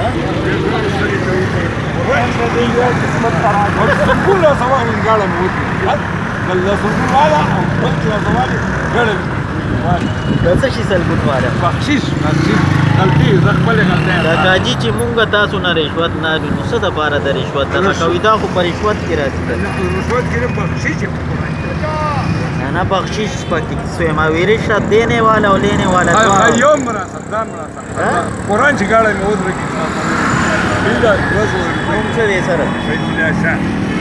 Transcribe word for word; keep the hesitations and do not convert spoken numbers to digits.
كلها سواء من قاعدة موتي قال لا سلبون والا أو قلت لا سوالي قال دا څه شي سلبون والا بخشش بخشش غلطي زخمل غلطي دا کاجي چې مونږ تاسو نه رشوت نه اخلو نو څه دپاره د رشوت دغه کوي دا خو په رشوت کې راځي رشوت کې بخشش نه بخشش پکې سوما ویری شت دینے والا او لینے والا یوم مراسم ځان مراسم قرآن چې ګاړه مې ودرېږي کوم څه دی سره